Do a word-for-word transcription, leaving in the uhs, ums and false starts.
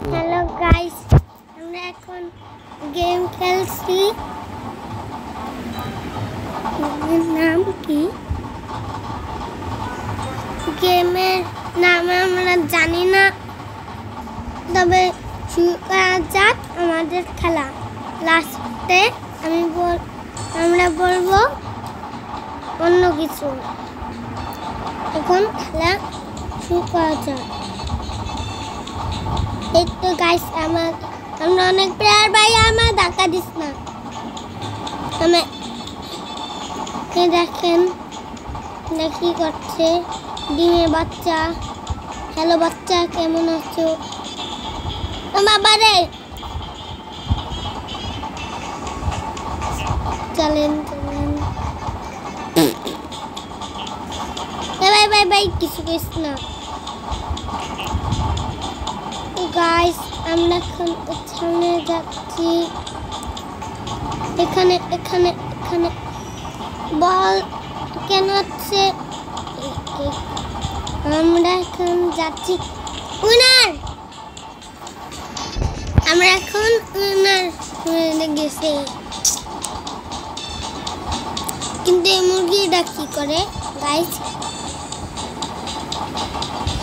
Hello guys, আমরা এখন game খেলছি। নাম কি? গেমের নাম আমরা জানি না, তবে শুরু করা যাক আমাদের খেলা। লাস্টে আমি বল আমরা বলবো অন্য কিছু। এখন খেলা শুরু করা যাক। এই তো গাইস, আমার আমরা অনেক প্লেয়ার ভাই, আমার ধাক্কা দিস না। আমি দেখেন দেখি করছে ডিমের বাচ্চা। হ্যালো বাচ্চা, কেমন আছো? বাবা রে, চলেন চলেন ভাই ভাই ভাই, কিছু কিছু না গাইস। আমরা এখন এখানে যাচ্ছি। এখানে এখানে এখানে বল কেন হচ্ছে? আমরা এখন যাচ্ছি উইনার। আমরা এখন উইনার হয়ে গেছি। কিন্তু এই মুরগিটা কি করে গাইস?